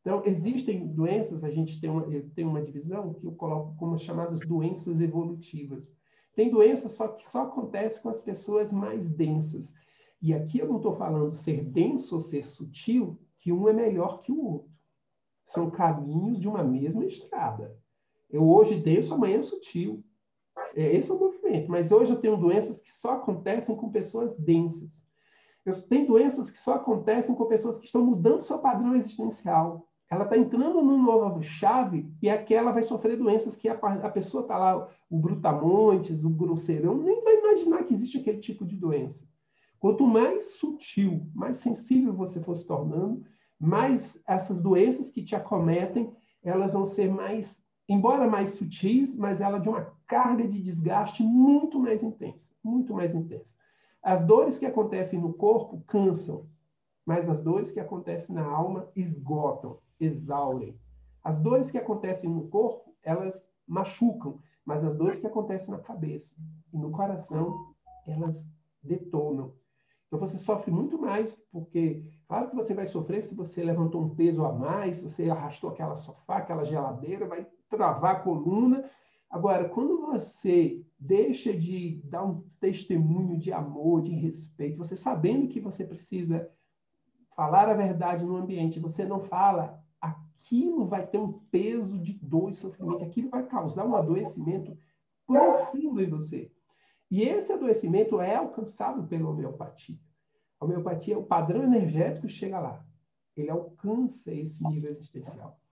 Então, existem doenças, a gente tem uma divisão que eu coloco como as chamadas doenças evolutivas. Tem doenças só que só acontecem com as pessoas mais densas. E aqui eu não estou falando ser denso ou ser sutil, que um é melhor que o outro. São caminhos de uma mesma estrada. Eu hoje denso, amanhã sutil. Esse é o movimento. Mas hoje eu tenho doenças que só acontecem com pessoas densas. Eu tenho doenças que só acontecem com pessoas que estão mudando seu padrão existencial. Ela está entrando numa nova chave e aquela vai sofrer doenças que a pessoa está lá, o brutamontes, o grosseirão, nem vai imaginar que existe aquele tipo de doença. Quanto mais sutil, mais sensível você for se tornando, mais essas doenças que te acometem, elas vão ser mais, embora mais sutis, mas ela de uma carga de desgaste muito mais intensa, muito mais intensa. As dores que acontecem no corpo cansam, mas as dores que acontecem na alma esgotam, exaurem. As dores que acontecem no corpo, elas machucam, mas as dores que acontecem na cabeça e no coração, elas detonam. Então você sofre muito mais, porque claro que você vai sofrer se você levantou um peso a mais, se você arrastou aquela sofá, aquela geladeira, vai travar a coluna. Agora, quando você deixa de dar um testemunho de amor, de respeito, você sabendo que você precisa falar a verdade no ambiente, você não fala, aquilo vai ter um peso de dor e sofrimento, aquilo vai causar um adoecimento profundo em você. E esse adoecimento é alcançado pela homeopatia. A homeopatia, o padrão energético chega lá. Ele alcança esse nível existencial.